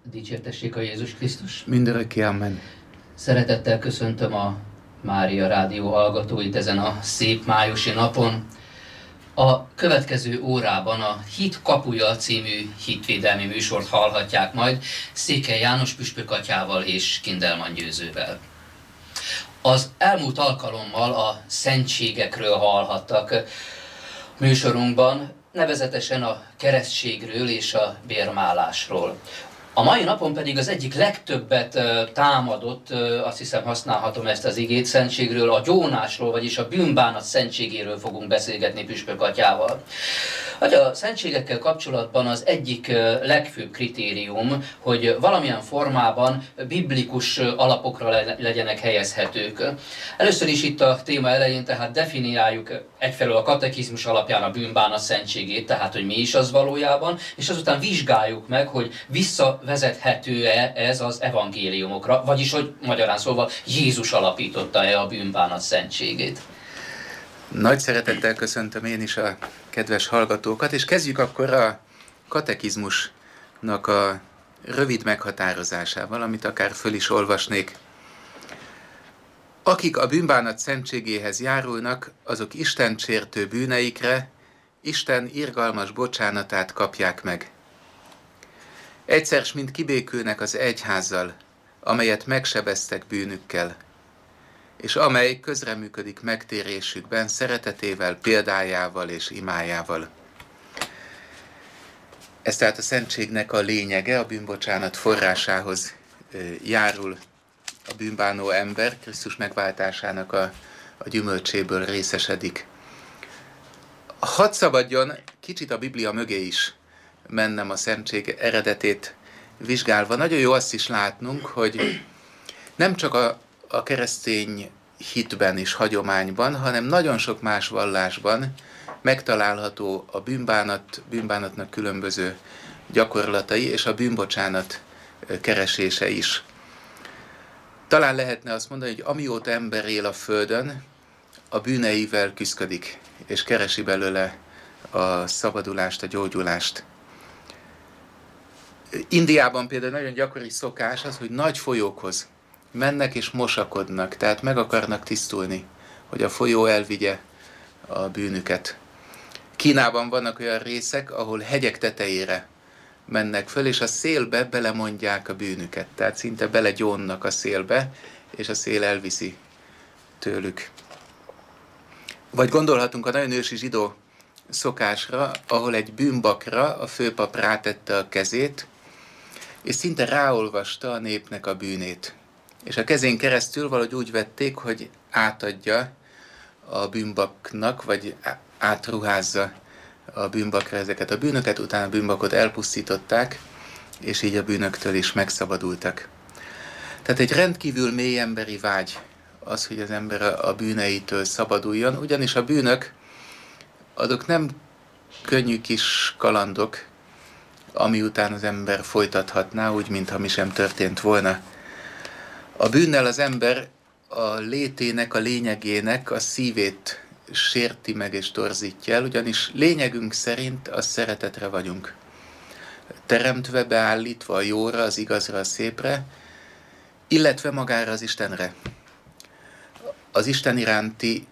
Dicsértessék a Jézus Krisztus! Mindörökké, amen. Szeretettel köszöntöm a Mária Rádió hallgatóit ezen a szép májusi napon. A következő órában a Hit kapuja című hitvédelmi műsort hallhatják majd Székely János püspökatyával és Kindelman Győzővel. Az elmúlt alkalommal a szentségekről hallhattak műsorunkban, nevezetesen a keresztségről és a bérmálásról. A mai napon pedig az egyik legtöbbet támadott, azt hiszem használhatom ezt az igét, szentségről, a gyónásról, vagyis a bűnbánat szentségéről fogunk beszélgetni püspökatyával. A szentségekkel kapcsolatban az egyik legfőbb kritérium, hogy valamilyen formában biblikus alapokra legyenek helyezhetők. Először is itt a téma elején tehát definiáljuk egyfelől a katekizmus alapján a bűnbánat szentségét, tehát hogy mi is az valójában, és azután vizsgáljuk meg, hogy visszavezethető-e ez az evangéliumokra, vagyis hogy magyarán szólva Jézus alapította-e a bűnbánat szentségét. Nagy szeretettel köszöntöm én is a kedves hallgatókat, és kezdjük akkor a katekizmusnak a rövid meghatározásával, amit akár föl is olvasnék. Akik a bűnbánat szentségéhez járulnak, azok istensértő bűneikre Isten irgalmas bocsánatát kapják meg. Egyszer s mind kibékülnek az egyházzal, amelyet megsebeztek bűnükkel, és amely közreműködik megtérésükben szeretetével, példájával és imájával. Ez tehát a szentségnek a lényege, a bűnbocsánat forrásához járul a bűnbánó ember, Krisztus megváltásának a gyümölcséből részesedik. Hadd szabadjon kicsit a Biblia mögé is mennem a szentség eredetét vizsgálva. Nagyon jó azt is látnunk, hogy nem csak a keresztény hitben és hagyományban, hanem nagyon sok más vallásban megtalálható a bűnbánatnak különböző gyakorlatai és a bűnbocsánat keresése is. Talán lehetne azt mondani, hogy amióta ember él a földön, a bűneivel küszködik, és keresi belőle a szabadulást, a gyógyulást. Indiában például nagyon gyakori szokás az, hogy nagy folyókhoz mennek és mosakodnak, tehát meg akarnak tisztulni, hogy a folyó elvigye a bűnüket. Kínában vannak olyan részek, ahol hegyek tetejére mennek föl, és a szélbe belemondják a bűnüket, tehát szinte belegyónnak a szélbe, és a szél elviszi tőlük. Vagy gondolhatunk a nagyon ősi zsidó szokásra, ahol egy bűnbakra a főpap rátette a kezét, és szinte ráolvasta a népnek a bűnét. És a kezén keresztül valahogy úgy vették, hogy átadja a bűnbaknak, vagy átruházza a bűnbakra ezeket a bűnöket, utána a bűnbakot elpusztították, és így a bűnöktől is megszabadultak. Tehát egy rendkívül mély emberi vágy az, hogy az ember a bűneitől szabaduljon, ugyanis a bűnök azok nem könnyű kis kalandok, ami után az ember folytathatná, úgy, mintha mi sem történt volna. A bűnnel az ember a létének, a lényegének a szívét sérti meg és torzítja el, ugyanis lényegünk szerint a szeretetre vagyunk. Teremtve, beállítva a jóra, az igazra, a szépre, illetve magára az Istenre. Az Isten iránti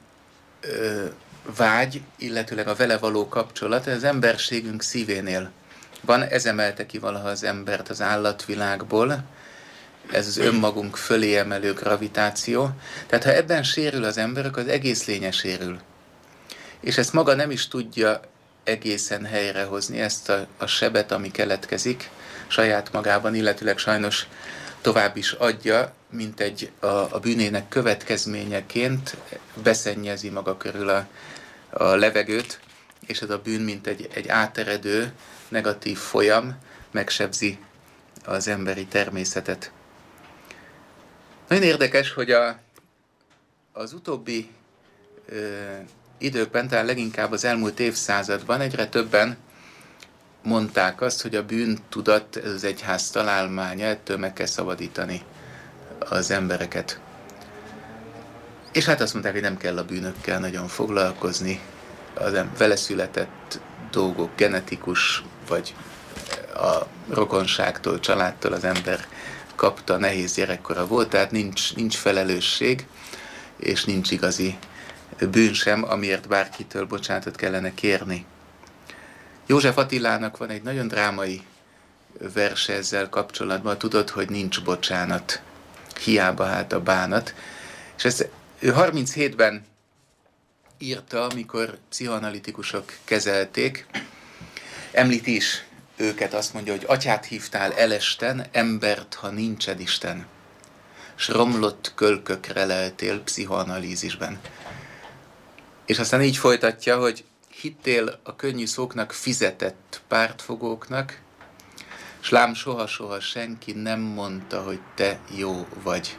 vágy, illetőleg a vele való kapcsolat az emberségünk szívénél van, ez emelte ki valaha az embert az állatvilágból, ez az önmagunk fölé emelő gravitáció. Tehát ha ebben sérül az ember, akkor az egész lénye sérül. És ezt maga nem is tudja egészen helyrehozni, ezt a sebet, ami keletkezik saját magában, illetőleg sajnos tovább is adja, mint a bűnének következményeként beszennyezi maga körül a levegőt, és ez a bűn, mint egy áteredő, negatív folyam, megsebzi az emberi természetet. Nagyon érdekes, hogy az utóbbi időkben, talán leginkább az elmúlt évszázadban egyre többen mondták azt, hogy a bűntudat, ez az egyház találmánya, ettől meg kell szabadítani az embereket. És hát azt mondták, hogy nem kell a bűnökkel nagyon foglalkozni, az vele született dolgok, genetikus, vagy a rokonságtól, családtól az ember kapta, nehéz gyerekkora volt, tehát nincs felelősség, és nincs igazi bűn sem, amiért bárkitől bocsánatot kellene kérni. József Attilának van egy nagyon drámai verse ezzel kapcsolatban, tudod, hogy nincs bocsánat, hiába hát a bánat. És ezt ő 37-ben írta, amikor pszichoanalitikusok kezelték, említi is őket, azt mondja, hogy atyát hívtál elesten, embert, ha nincsen Isten, s romlott kölkökre leltél pszichoanalízisben. És aztán így folytatja, hogy hittél a könnyű szóknak fizetett pártfogóknak, s lám soha-soha senki nem mondta, hogy te jó vagy.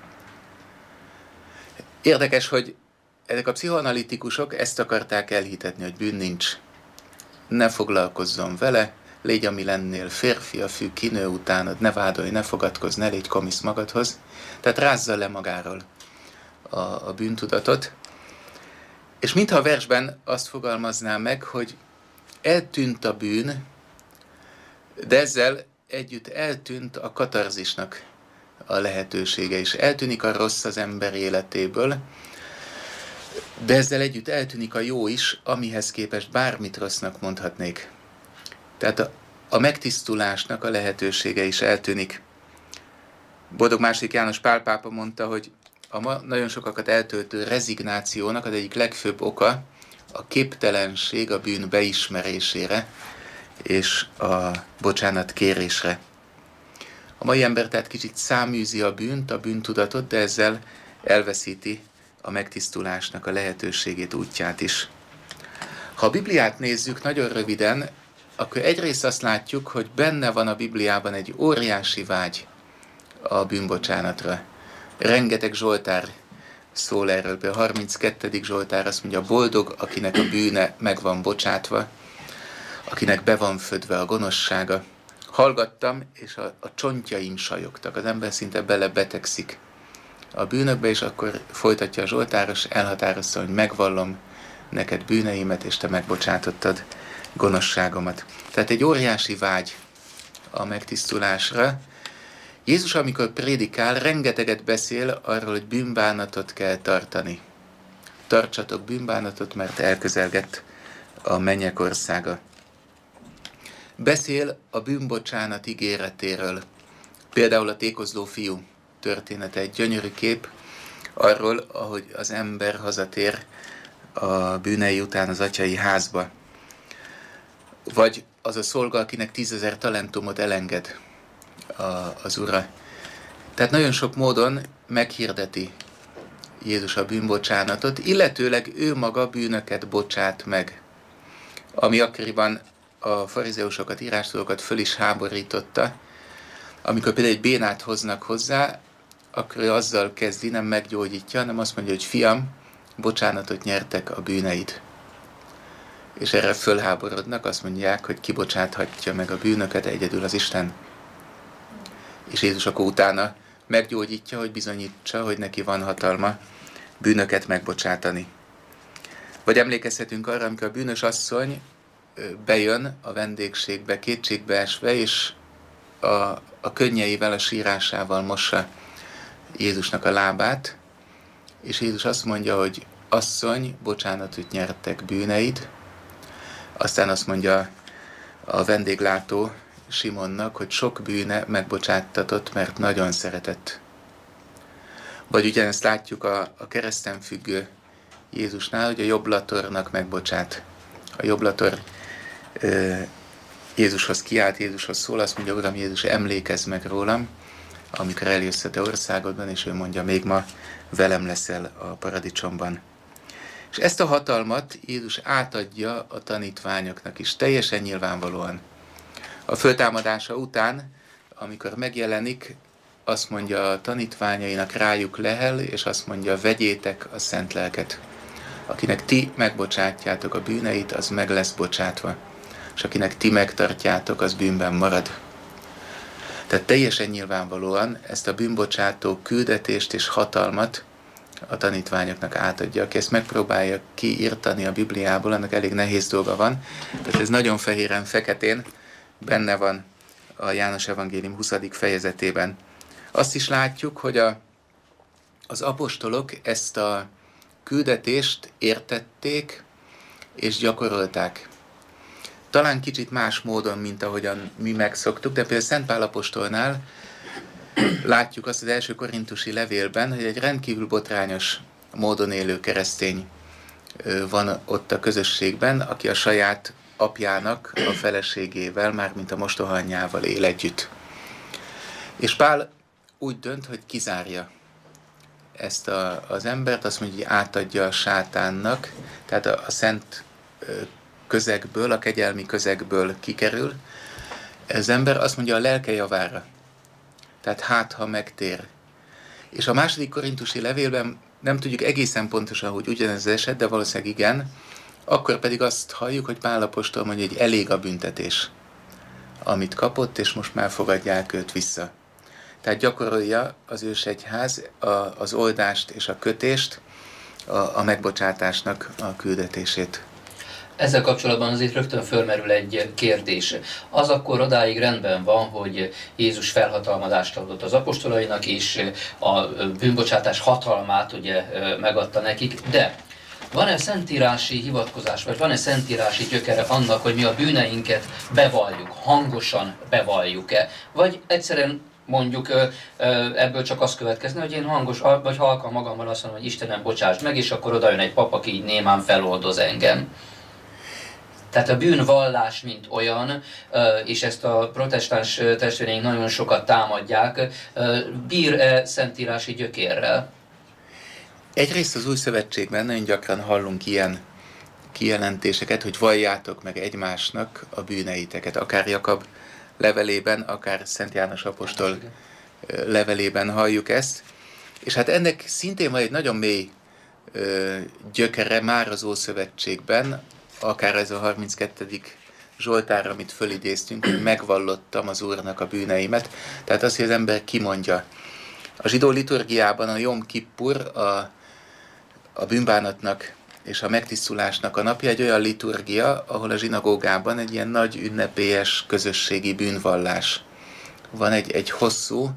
Érdekes, hogy ezek a pszichoanalitikusok ezt akarták elhitetni, hogy bűn nincs. Ne foglalkozzon vele, légy, ami lennél, férfi a fű, kinő utánad, ne vádolj, ne fogadkozz, ne légy komisz magadhoz. Tehát rázza le magáról a bűntudatot. És mintha a versben azt fogalmazná meg, hogy eltűnt a bűn, de ezzel együtt eltűnt a katarzisnak a lehetősége is. Eltűnik a rossz az ember életéből, de ezzel együtt eltűnik a jó is, amihez képest bármit rossznak mondhatnék. Tehát a megtisztulásnak a lehetősége is eltűnik. Boldog II. János Pál pápa mondta, hogy a ma nagyon sokakat eltöltő rezignációnak az egyik legfőbb oka a képtelenség a bűn beismerésére és a bocsánat kérésre. A mai ember tehát kicsit száműzi a bűnt, a bűntudatot, de ezzel elveszíti a megtisztulásnak a lehetőségét, útját is. Ha a Bibliát nézzük nagyon röviden, akkor egyrészt azt látjuk, hogy benne van a Bibliában egy óriási vágy a bűnbocsánatra. Rengeteg zsoltár szól erről, például a 32. zsoltár azt mondja, boldog, akinek a bűne meg van bocsátva, akinek be van födve a gonoszsága. Hallgattam, és a csontjaim sajogtak, az ember szinte belebetegszik a bűnökbe, és akkor folytatja a zsoltáros, elhatározta, hogy megvallom neked bűneimet, és te megbocsátottad gonoszságomat. Tehát egy óriási vágy a megtisztulásra. Jézus, amikor prédikál, rengeteget beszél arról, hogy bűnbánatot kell tartani. Tartsatok bűnbánatot, mert elközelgett a mennyek országa. Beszél a bűnbocsánat ígéretéről. Például a tékozló fiú története egy gyönyörű kép arról, ahogy az ember hazatér a bűnei után az atyai házba. Vagy az a szolga, akinek 10 000 talentumot elenged az ura. Tehát nagyon sok módon meghirdeti Jézus a bűnbocsánatot, illetőleg ő maga bűnöket bocsát meg. Ami akkoriban a farizeusokat, írástudókat föl is háborította, amikor például egy bénát hoznak hozzá, akkor ő azzal kezdi, nem meggyógyítja, hanem azt mondja, hogy fiam, bocsánatot nyertek a bűneid. És erre fölháborodnak, azt mondják, hogy kibocsáthatja meg a bűnöket egyedül az Isten. És Jézus akkor utána meggyógyítja, hogy bizonyítsa, hogy neki van hatalma bűnöket megbocsátani. Vagy emlékezhetünk arra, amikor a bűnös asszony bejön a vendégségbe, kétségbeesve, és a könnyeivel, a sírásával mossa Jézusnak a lábát, és Jézus azt mondja, hogy asszony, bocsánatot nyertek bűneid, aztán azt mondja a vendéglátó Simonnak, hogy sok bűne megbocsáttatott, mert nagyon szeretett. Vagy ugyanezt látjuk a kereszten függő Jézusnál, hogy a jobblatornak megbocsát. A jobblator Jézushoz kiált, Jézushoz szól, azt mondja, Uram Jézus, emlékezz meg rólam, amikor eljössz a te országodban, és ő mondja, még ma velem leszel a paradicsomban. És ezt a hatalmat Jézus átadja a tanítványoknak is, teljesen nyilvánvalóan. A föltámadása után, amikor megjelenik, azt mondja a tanítványainak, rájuk lehel, és azt mondja, vegyétek a szent lelket. Akinek ti megbocsátjátok a bűneit, az meg lesz bocsátva. És akinek ti megtartjátok, az bűnben marad. Tehát teljesen nyilvánvalóan ezt a bűnbocsátó küldetést és hatalmat a tanítványoknak átadja. Aki ezt megpróbálja kiírtani a Bibliából, annak elég nehéz dolga van. Tehát ez nagyon fehéren, feketén benne van a János Evangélium 20. fejezetében. Azt is látjuk, hogy az apostolok ezt a küldetést értették és gyakorolták. Talán kicsit más módon, mint ahogyan mi megszoktuk, de például Szent Pál apostolnál látjuk azt az első korintusi levélben, hogy egy rendkívül botrányos módon élő keresztény van ott a közösségben, aki a saját apjának a feleségével, mármint a mostoha anyjával él együtt. És Pál úgy dönt, hogy kizárja ezt az embert, azt mondja, hogy átadja a sátánnak, tehát a szent közegből, a kegyelmi közegből kikerül. Ez ember azt mondja a lelke javára. Tehát hát, ha megtér. És a második korintusi levélben nem tudjuk egészen pontosan, hogy ugyanez az eset, de valószínűleg igen, akkor pedig azt halljuk, hogy Pál apostol mondja, hogy elég a büntetés, amit kapott, és most már fogadják őt vissza. Tehát gyakorolja az ősegyház az oldást és a kötést, a megbocsátásnak a küldetését. Ezzel kapcsolatban azért rögtön fölmerül egy kérdés. Az akkor odáig rendben van, hogy Jézus felhatalmazást adott az apostolainak, és a bűnbocsátás hatalmát ugye megadta nekik, de van-e szentírási hivatkozás, vagy van-e szentírási gyökere annak, hogy mi a bűneinket bevalljuk, hangosan bevalljuk-e? Vagy egyszerűen mondjuk ebből csak az következne, hogy én hangos, vagy halkan magammal azt mondom, hogy Istenem, bocsáss meg, és akkor oda jön egy pap, aki így némán feloldoz engem. Tehát a bűnvallás, mint olyan, és ezt a protestáns testvéreink nagyon sokat támadják, bír-e szentírási gyökérrel? Egyrészt az Új Szövetségben nagyon gyakran hallunk ilyen kijelentéseket, hogy valljátok meg egymásnak a bűneiteket. Akár Jakab levelében, akár Szent János apostol levelében halljuk ezt. És hát ennek szintén van egy nagyon mély gyökere már az Ószövetségben, akár ez a 32. Zsoltár, amit fölidéztünk, hogy megvallottam az Úrnak a bűneimet. Tehát az, hogy az ember kimondja. A zsidó liturgiában a Jom Kippur, a bűnbánatnak és a megtisztulásnak a napja egy olyan liturgia, ahol a zsinagógában egy ilyen nagy ünnepélyes közösségi bűnvallás. Van egy hosszú,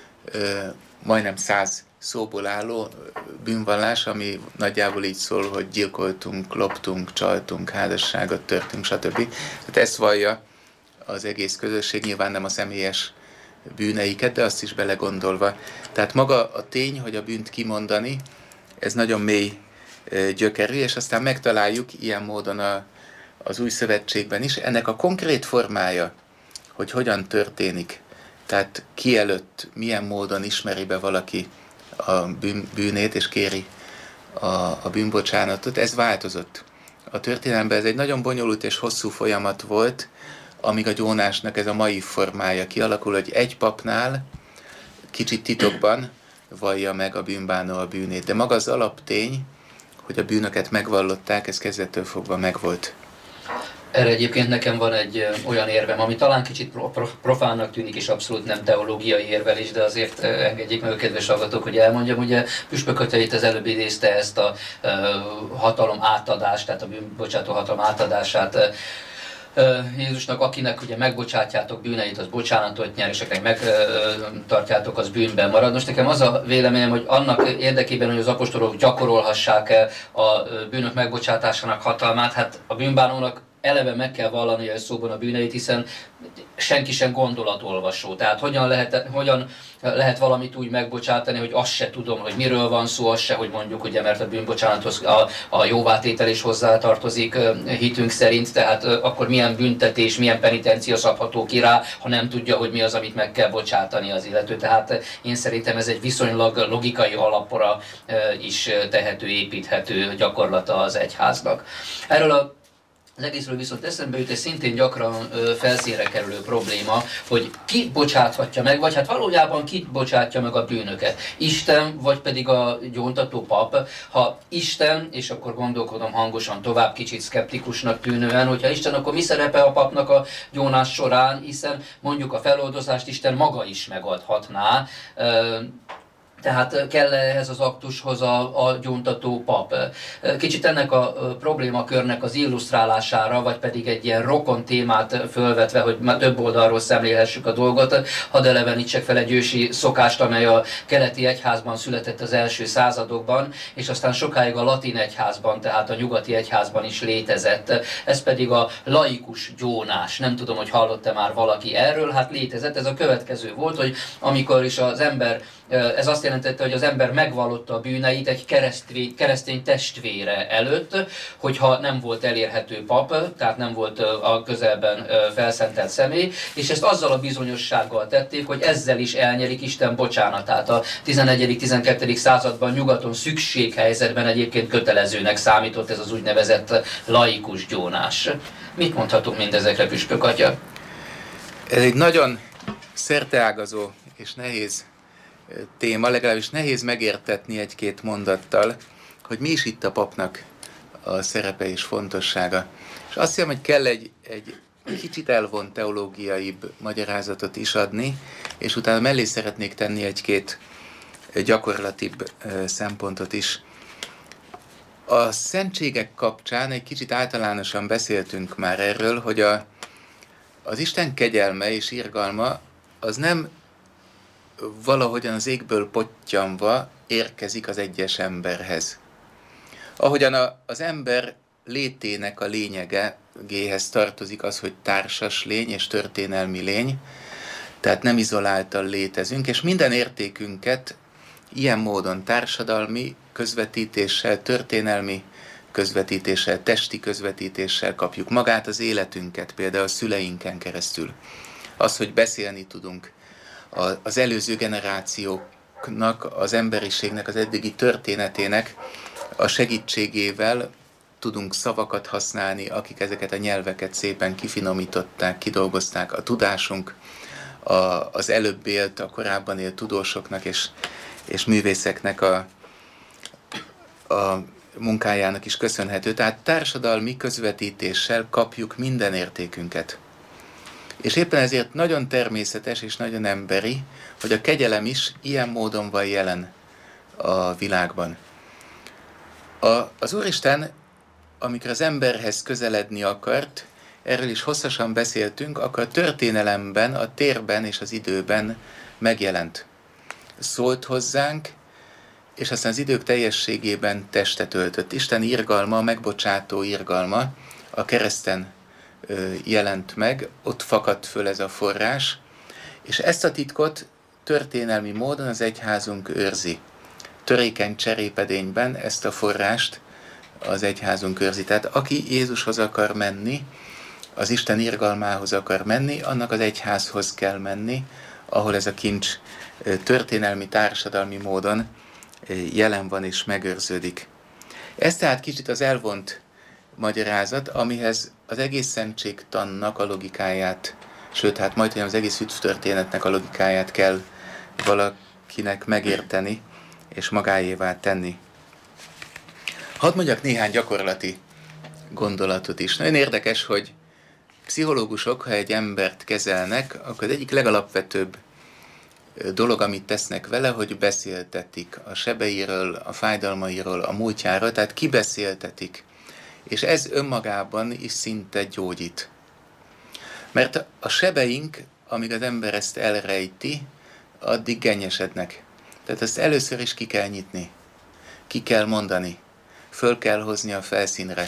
majdnem 100 szóból álló bűnvallás, ami nagyjából így szól, hogy gyilkoltunk, loptunk, csaltunk, házasságot törtünk, stb. Tehát ezt vallja az egész közösség, nyilván nem a személyes bűneiket, de azt is belegondolva. Tehát maga a tény, hogy a bűnt kimondani, ez nagyon mély gyökerű, és aztán megtaláljuk ilyen módon az Új Szövetségben is. Ennek a konkrét formája, hogy hogyan történik, tehát ki előtt, milyen módon ismeri be valaki a bűnét, és kéri a bűnbocsánatot, ez változott. A történelemben ez egy nagyon bonyolult és hosszú folyamat volt, amíg a gyónásnak ez a mai formája kialakul, hogy egy papnál kicsit titokban vallja meg a bűnbánó a bűnét. De maga az alaptény, hogy a bűnöket megvallották, ez kezdettől fogva megvolt. Erre egyébként nekem van egy olyan érvem, ami talán kicsit profánnak tűnik, és abszolút nem teológiai érvelés, de azért engedjék meg a kedves hallgatók, hogy elmondjam. Ugye Püspök Atya itt az előbb idézte ezt a hatalom átadást, tehát a bűnbocsátó hatalom átadását Jézusnak, akinek ugye megbocsátjátok bűneit, az bocsánatot nyer, és akinek megtartjátok, az bűnben marad. Most nekem az a véleményem, hogy annak érdekében, hogy az apostolok gyakorolhassák a bűnök megbocsátásának hatalmát, hát a bűnbánónak eleve meg kell vallani a szóban a bűneit, hiszen senki sem gondolatolvasó. Tehát hogyan lehet valamit úgy megbocsátani, hogy azt se tudom, hogy miről van szó, azt se, hogy mondjuk, ugye, mert a bűnbocsánathoz a jóvátétel is hozzátartozik hitünk szerint, tehát akkor milyen büntetés, milyen penitencia szabható ki rá, ha nem tudja, hogy mi az, amit meg kell bocsátani az illető. Tehát én szerintem ez egy viszonylag logikai alapra is tehető, építhető gyakorlata az egyháznak. Erről az egészről viszont eszembe jut egy szintén gyakran felszínre kerülő probléma, hogy ki bocsáthatja meg, vagy hát valójában ki bocsátja meg a bűnöket. Isten, vagy pedig a gyóntató pap. Ha Isten, és akkor gondolkodom hangosan tovább, kicsit szkeptikusnak tűnően, hogyha Isten, akkor mi szerepe a papnak a gyónás során, hiszen mondjuk a feloldozást Isten maga is megadhatná. Tehát kell ehhez az aktushoz a gyóntató pap. Kicsit ennek a problémakörnek az illusztrálására, vagy pedig egy ilyen rokon témát fölvetve, hogy már több oldalról szemlélhessük a dolgot, hadd elevenítsek fel egy ősi szokást, amely a keleti egyházban született az első századokban, és aztán sokáig a latin egyházban, tehát a nyugati egyházban is létezett. Ez pedig a laikus gyónás. Nem tudom, hogy hallott-e már valaki erről, hát létezett. Ez a következő volt, hogy amikor is az ember, ez azt jelentette, hogy az ember megvallotta a bűneit egy keresztény testvére előtt, hogyha nem volt elérhető pap, tehát nem volt a közelben felszentelt személy, és ezt azzal a bizonyossággal tették, hogy ezzel is elnyerik Isten bocsánatát. A 11.-12. században nyugaton szükséghelyzetben egyébként kötelezőnek számított ez az úgynevezett laikus gyónás. Mit mondhatunk mindezekre, püspök atya? Ez egy nagyon szerteágazó és nehéz téma, legalábbis nehéz megértetni egy-két mondattal, hogy mi is itt a papnak a szerepe és fontossága. És azt hiszem, hogy kell egy kicsit elvont teológiaibb magyarázatot is adni, és utána mellé szeretnék tenni egy-két gyakorlatibb szempontot is. A szentségek kapcsán egy kicsit általánosan beszéltünk már erről, hogy az Isten kegyelme és irgalma az nem valahogyan az égből pottyanva érkezik az egyes emberhez. Ahogyan az ember létének a lényegéhez tartozik az, hogy társas lény és történelmi lény, tehát nem izoláltan létezünk, és minden értékünket ilyen módon társadalmi közvetítéssel, történelmi közvetítéssel, testi közvetítéssel kapjuk, magát az életünket, például a szüleinken keresztül. Az, hogy beszélni tudunk, az előző generációknak, az emberiségnek, az eddigi történetének a segítségével tudunk szavakat használni, akik ezeket a nyelveket szépen kifinomították, kidolgozták. A tudásunk az előbb élt, a korábban élt tudósoknak és művészeknek a munkájának is köszönhető. Tehát társadalmi közvetítéssel kapjuk minden értékünket. És éppen ezért nagyon természetes és nagyon emberi, hogy a kegyelem is ilyen módon van jelen a világban. Az Úristen, amikor az emberhez közeledni akart, erről is hosszasan beszéltünk, akkor a történelemben, a térben és az időben megjelent. Szólt hozzánk, és aztán az idők teljességében testet öltött. Isten irgalma, megbocsátó irgalma a kereszten jelent meg, ott fakadt föl ez a forrás, és ezt a titkot történelmi módon az egyházunk őrzi. Törékeny cserépedényben ezt a forrást az egyházunk őrzi. Tehát aki Jézushoz akar menni, az Isten irgalmához akar menni, annak az egyházhoz kell menni, ahol ez a kincs történelmi, társadalmi módon jelen van és megőrződik. Ez tehát kicsit az elvont magyarázat, amihez az egész szentségtannak a logikáját, sőt, hát majdnem az egész történetnek a logikáját kell valakinek megérteni és magáévá tenni. Hadd mondjak néhány gyakorlati gondolatot is. Nagyon érdekes, hogy pszichológusok, ha egy embert kezelnek, akkor az egyik legalapvetőbb dolog, amit tesznek vele, hogy beszéltetik a sebeiről, a fájdalmairól, a múltjáról, tehát kibeszéltetik. És ez önmagában is szinte gyógyít. Mert a sebeink, amíg az ember ezt elrejti, addig gennyesednek. Tehát ezt először is ki kell nyitni. Ki kell mondani. Föl kell hozni a felszínre.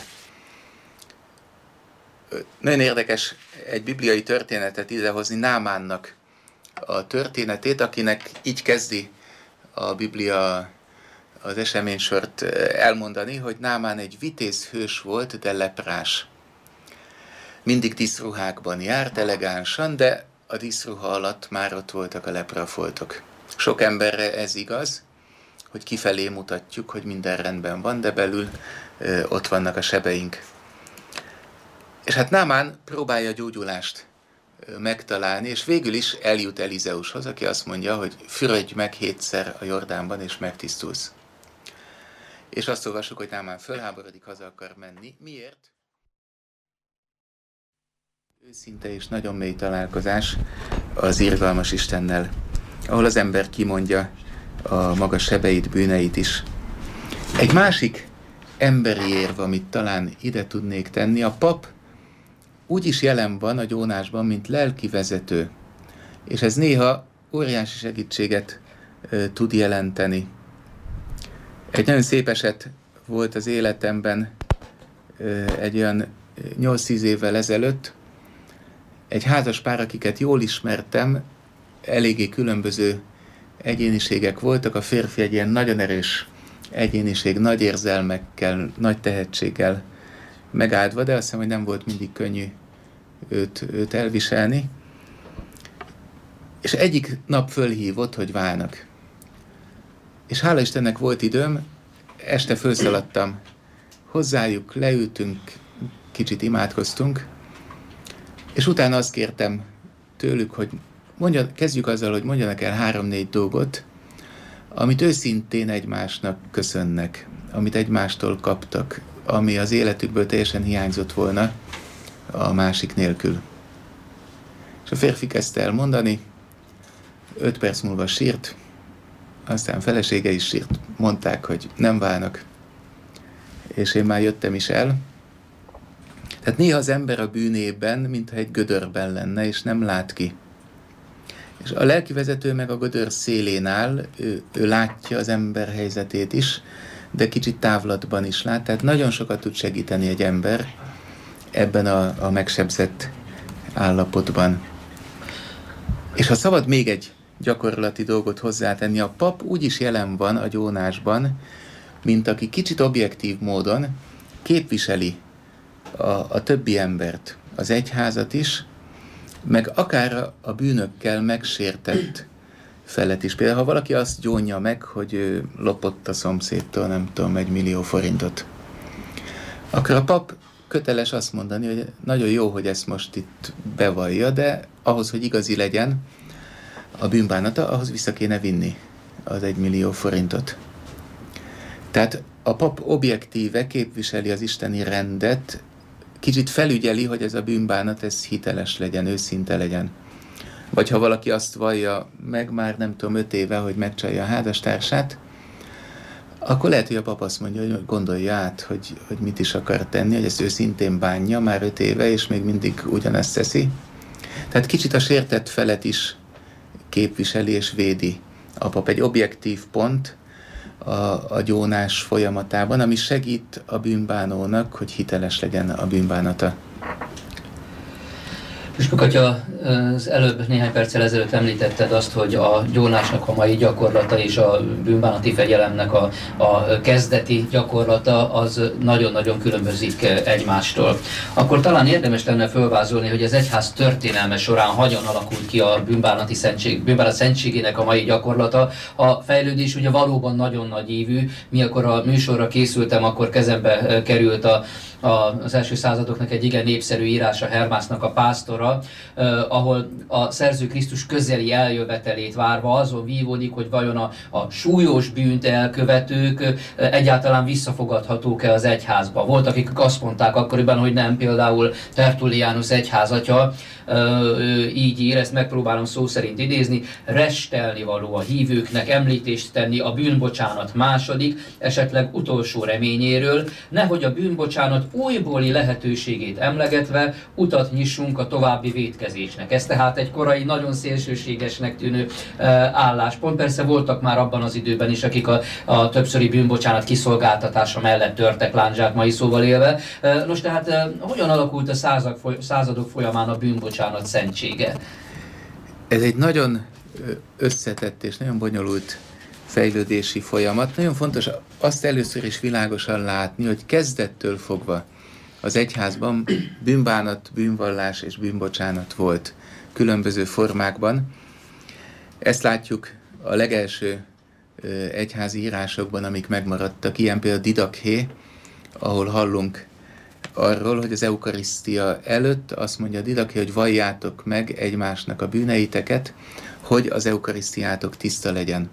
Nagyon érdekes egy bibliai történetet idehozni, Námánnak a történetét, akinek így kezdi a Biblia az eseménysort elmondani, hogy Námán egy vitéz hős volt, de leprás. Mindig díszruhákban járt, elegánsan, de a díszruha alatt már ott voltak a leprafoltok. Sok emberre ez igaz, hogy kifelé mutatjuk, hogy minden rendben van, de belül ott vannak a sebeink. És hát Námán próbálja a gyógyulást megtalálni, és végül is eljut Elizeushoz, aki azt mondja, hogy fürödj meg 7-szer a Jordánban, és megtisztulsz. És azt olvassuk, hogy Námán fölháborodik, haza akar menni. Miért? Őszinte és nagyon mély találkozás az irgalmas Istennel, ahol az ember kimondja a maga sebeit, bűneit is. Egy másik emberi érv, amit talán ide tudnék tenni, a pap úgy is jelen van a gyónásban, mint lelki vezető. És ez néha óriási segítséget tud jelenteni. Egy nagyon szép eset volt az életemben egy olyan 8-10 évvel ezelőtt. Egy házas pár, akiket jól ismertem, eléggé különböző egyéniségek voltak. A férfi egy ilyen nagyon erős egyéniség, nagy érzelmekkel, nagy tehetséggel megáldva, de azt hiszem, hogy nem volt mindig könnyű őt elviselni. És egyik nap fölhívott, hogy válnak. És hála Istennek volt időm, este fölszaladtam hozzájuk, leültünk, kicsit imádkoztunk, és utána azt kértem tőlük, hogy kezdjük azzal, hogy mondjanak el 3-4 dolgot, amit őszintén egymásnak köszönnek, amit egymástól kaptak, ami az életükből teljesen hiányzott volna a másik nélkül. És a férfi kezdte el mondani, 5 perc múlva sírt, aztán felesége is sírt, mondták, hogy nem válnak, és én már jöttem is el. Tehát néha az ember a bűnében, mintha egy gödörben lenne, és nem lát ki. És a lelkivezető meg a gödör szélén áll, ő látja az ember helyzetét is, de kicsit távlatban is lát, tehát nagyon sokat tud segíteni egy ember ebben a megsebzett állapotban. És ha szabad még egy gyakorlati dolgot hozzátenni, a pap úgy is jelen van a gyónásban, mint aki kicsit objektív módon képviseli a többi embert, az egyházat is, meg akár a bűnökkel megsértett felet is. Például, ha valaki azt gyónja meg, hogy ő lopott a szomszédtól, nem tudom, 1 millió forintot, akkor a pap köteles azt mondani, hogy nagyon jó, hogy ezt most itt bevallja, de ahhoz, hogy igazi legyen a bűnbánata, ahhoz vissza kéne vinni az 1 millió forintot. Tehát a pap objektíve képviseli az isteni rendet, kicsit felügyeli, hogy ez a bűnbánat ez hiteles legyen, őszinte legyen. Vagy ha valaki azt vallja meg már nem tudom 5 éve, hogy megcsalja a házastársát, akkor lehet, hogy a pap azt mondja, hogy gondolja át, hogy mit is akar tenni, hogy ezt őszintén bánja már 5 éve, és még mindig ugyanezt teszi. Tehát kicsit a sértett felet is képviseli és védi a pap. Egy objektív pont a gyónás folyamatában, ami segít a bűnbánónak, hogy hiteles legyen a bűnbánata. Püspök atya, az előbb néhány perccel ezelőtt említetted azt, hogy a gyónásnak a mai gyakorlata és a bűnbánati fegyelemnek a kezdeti gyakorlata az nagyon-nagyon különbözik egymástól. Akkor talán érdemes lenne fölvázolni, hogy az egyház történelme során hogyan alakult ki a bűnbánat szentségének a mai gyakorlata. A fejlődés ugye valóban nagyon nagy ívű. Mikor a műsorra készültem, akkor kezembe került az első századoknak egy igen népszerű írása, Hermásznak a Pásztora, ahol a szerző Krisztus közeli eljövetelét várva azon vívódik, hogy vajon a súlyos bűnt elkövetők egyáltalán visszafogadhatók-e az egyházba. Voltak, akik azt mondták akkoriban, hogy nem, például Tertullianus egyházatya így ír, ezt megpróbálom szó szerint idézni: restelni való a hívőknek említést tenni a bűnbocsánat második, esetleg utolsó reményéről, nehogy a bűnbocsánat újbóli lehetőségét emlegetve utat nyissunk a további vétkezésnek. Ez tehát egy korai, nagyon szélsőségesnek tűnő álláspont. Persze voltak már abban az időben is, akik a többszöri bűnbocsánat kiszolgáltatása mellett törtek lándzsák, mai szóval élve. Nos, tehát hogyan alakult a századok folyamán a bűnbocsánat szentsége? Ez egy nagyon összetett és nagyon bonyolult fejlődési folyamat. Nagyon fontos azt először is világosan látni, hogy kezdettől fogva az egyházban bűnbánat, bűnvallás és bűnbocsánat volt különböző formákban. Ezt látjuk a legelső egyházi írásokban, amik megmaradtak, ilyen például Didakhé, ahol hallunk arról, hogy az eukarisztia előtt azt mondja Didakhé, hogy valljátok meg egymásnak a bűneiteket, hogy az eukarisztiátok tiszta legyen.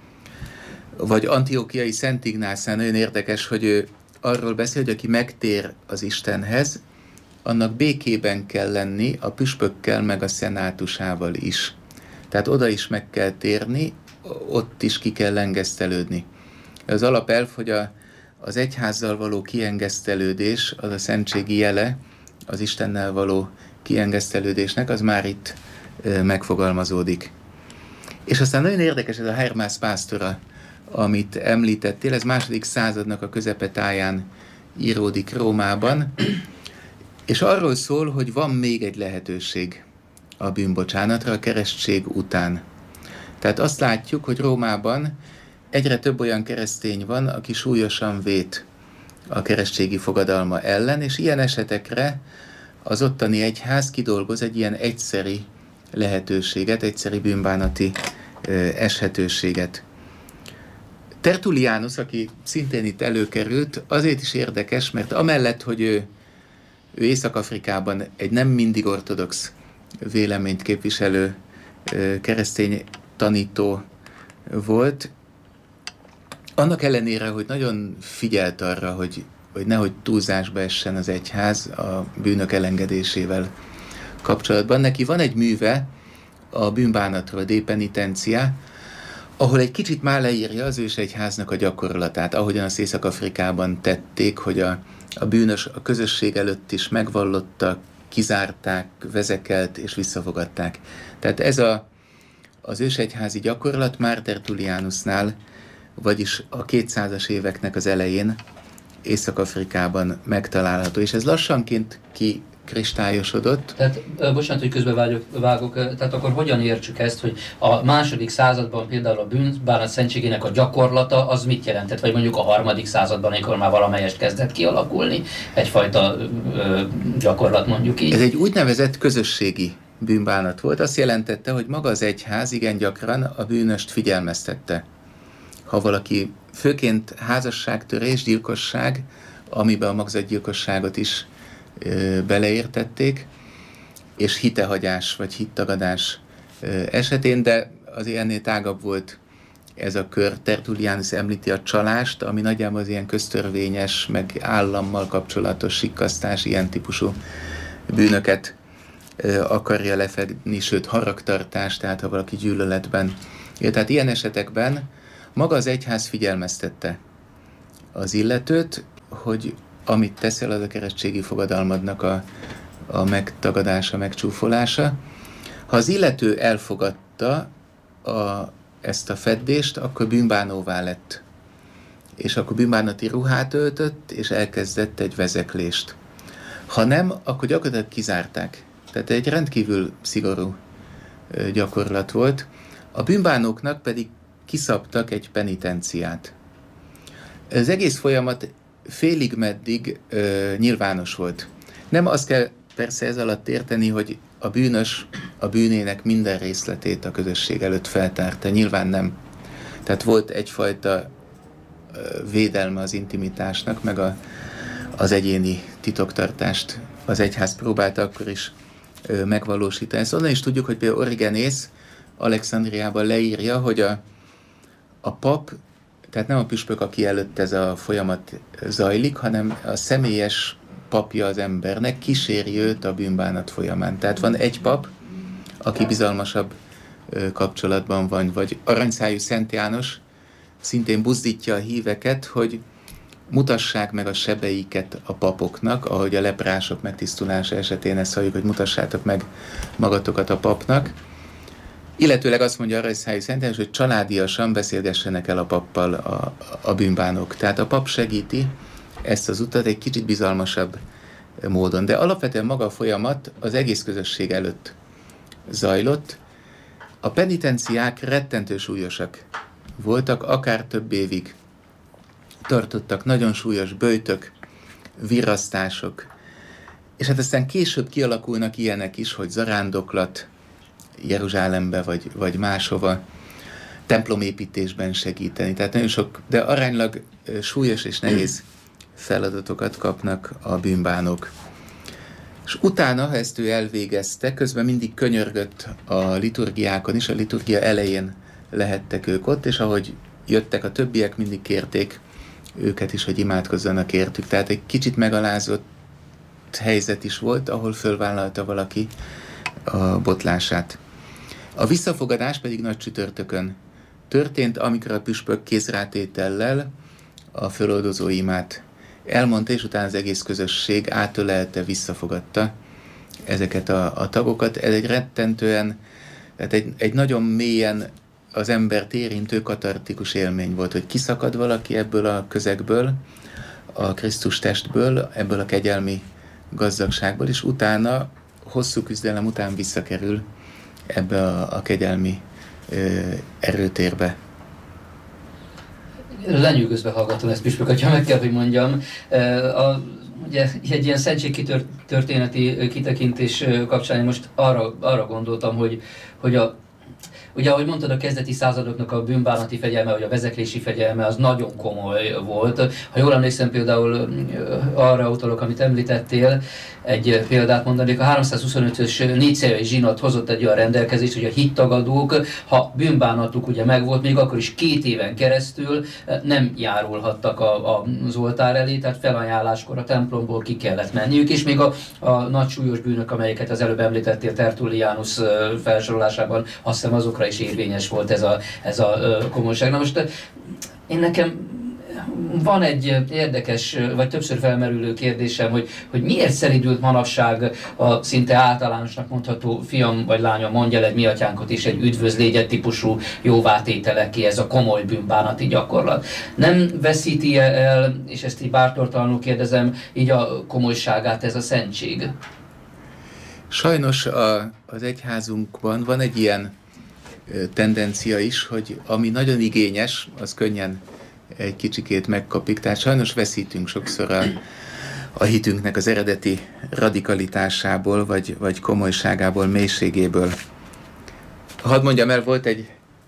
Vagy Antiochiai Szent Ignácnál nagyon érdekes, hogy ő arról beszél, hogy aki megtér az Istenhez, annak békében kell lenni a püspökkel meg a szenátusával is. Tehát oda is meg kell térni, ott is ki kell engesztelődni. Az alapelv, hogy az egyházzal való kiengesztelődés, az a szentségi jele, az Istennel való kiengesztelődésnek, az már itt megfogalmazódik. És aztán nagyon érdekes ez a Hermász pásztora, amit említettél, ez második századnak a közepetáján íródik Rómában, és arról szól, hogy van még egy lehetőség a bűnbocsánatra a keresztség után. Tehát azt látjuk, hogy Rómában egyre több olyan keresztény van, aki súlyosan vét a keresztségi fogadalma ellen, és ilyen esetekre az ottani egyház kidolgoz egy ilyen egyszeri lehetőséget, egyszeri bűnbánati eshetőséget. Tertullianus, aki szintén itt előkerült, azért is érdekes, mert amellett, hogy ő Észak-Afrikában egy nem mindig ortodox véleményt képviselő keresztény tanító volt, annak ellenére, hogy nagyon figyelt arra, hogy nehogy túlzásba essen az egyház a bűnök elengedésével kapcsolatban. Neki van egy műve a bűnbánatról, De Penitentia, ahol egy kicsit már leírja az ősegyháznak a gyakorlatát, ahogyan azt Észak-Afrikában tették, hogy a bűnös a közösség előtt is megvallotta, kizárták, vezekelt és visszafogadták. Tehát ez az ősegyházi gyakorlat már Tertullianusnál, vagyis a 200-as éveknek az elején Észak-Afrikában megtalálható, és ez lassanként kikristályosodott. Tehát, bocsánat, hogy közbevágok, tehát akkor hogyan értsük ezt, hogy a második században például a bűnbánat szentségének a gyakorlata az mit jelentett, vagy mondjuk a harmadik században, amikor már valamelyest kezdett kialakulni egyfajta gyakorlat, mondjuk így? Ez egy úgynevezett közösségi bűnbánat volt, azt jelentette, hogy maga az egyház igen gyakran a bűnöst figyelmeztette. Ha valaki, főként házasságtörés, gyilkosság, amiben a magzatgyilkosságot is beleértették, és hitehagyás vagy hittagadás esetén, de azért ennél tágabb volt ez a kör. Tertullianus említi a csalást, ami nagyjából az ilyen köztörvényes, meg állammal kapcsolatos sikkasztás, ilyen típusú bűnöket akarja lefedni, sőt haragtartás, tehát ha valaki gyűlöletben él. Tehát ilyen esetekben maga az egyház figyelmeztette az illetőt, hogy amit teszel, az a keresztségi fogadalmadnak a megtagadása, megcsúfolása. Ha az illető elfogadta ezt a feddést, akkor bűnbánóvá lett. És akkor bűnbánati ruhát öltött, és elkezdett egy vezeklést. Ha nem, akkor gyakorlatilag kizárták. Tehát egy rendkívül szigorú gyakorlat volt. A bűnbánóknak pedig kiszabtak egy penitenciát. Az egész folyamat félig meddig nyilvános volt. Nem azt kell persze ez alatt érteni, hogy a bűnös a bűnének minden részletét a közösség előtt feltárta. Nyilván nem. Tehát volt egyfajta védelme az intimitásnak, meg az egyéni titoktartást az egyház próbálta akkor is megvalósítani. Ezt onnan is tudjuk, hogy például Origenész Alexandriában leírja, hogy a pap, tehát nem a püspök, aki előtt ez a folyamat zajlik, hanem a személyes papja az embernek kíséri őt a bűnbánat folyamán. Tehát van egy pap, aki bizalmasabb kapcsolatban van, vagy aranyszájú Szent János szintén buzdítja a híveket, hogy mutassák meg a sebeiket a papoknak, ahogy a leprások megtisztulása esetén ezt halljuk, hogy mutassátok meg magatokat a papnak. Illetőleg azt mondja aranyszájú Szent János, hogy családiasan beszélgessenek el a pappal a bűnbánok. Tehát a pap segíti ezt az utat egy kicsit bizalmasabb módon. De alapvetően maga a folyamat az egész közösség előtt zajlott. A penitenciák rettentő súlyosak voltak, akár több évig tartottak, nagyon súlyos böjtök, virrasztások. És hát aztán később kialakulnak ilyenek is, hogy zarándoklat Jeruzsálembe vagy máshova, templomépítésben segíteni. Tehát nagyon sok, de aránylag súlyos és nehéz feladatokat kapnak a bűnbánók. És utána, ha ezt ő elvégezte, közben mindig könyörgött a liturgiákon is, a liturgia elején lehettek ők ott, és ahogy jöttek a többiek, mindig kérték őket is, hogy imádkozzanak értük. Tehát egy kicsit megalázott helyzet is volt, ahol fölvállalta valaki a botlását. A visszafogadás pedig nagy csütörtökön történt, amikor a püspök kézrátétellel a föloldozó imát elmondta, és utána az egész közösség átölelte, visszafogadta ezeket a tagokat. Ez egy rettentően, tehát egy nagyon mélyen az embert érintő katartikus élmény volt, hogy kiszakad valaki ebből a közegből, a Krisztus testből, ebből a kegyelmi gazdagságból, és utána, hosszú küzdelem után visszakerül ebbe a kegyelmi erőtérbe. Lenyűgözve hallgatom ezt, püspök atya, meg kell, hogy mondjam. Ugye egy ilyen szentségtörténeti kitekintés kapcsán most arra gondoltam, hogy ugye, ahogy mondtad, a kezdeti századoknak a bűnbánati fegyelme, vagy a vezeklési fegyelme az nagyon komoly volt. Ha jól emlékszem, például arra utalok, amit említettél, egy példát mondanék, a 325-ös níceai zsinat hozott egy olyan rendelkezést, hogy a hittagadók, ha bűnbánatuk ugye megvolt, még akkor is 2 éven keresztül nem járulhattak az oltár elé, tehát felajánláskor a templomból ki kellett menniük, és még a nagy súlyos bűnök, amelyeket az előbb említettél Tertullianus felsorolásában, azt hiszem azokra is érvényes volt ez a komolyság. Na most nekem van egy érdekes, vagy többször felmerülő kérdésem, hogy miért szelídült manapság a szinte általánosnak mondható fiam vagy lányom, mondja el egy mi atyánkot is, egy üdvözlégyet típusú jóvátételeké ez a komoly bűnbánati gyakorlat. Nem veszíti el, és ezt így bártortalanul kérdezem, így a komolyságát ez a szentség? Sajnos az egyházunkban van egy ilyen tendencia is, hogy ami nagyon igényes, az könnyen egy kicsikét megkapik. Tehát sajnos veszítünk sokszor a hitünknek az eredeti radikalitásából, vagy komolyságából, mélységéből. Hadd mondjam el, volt egy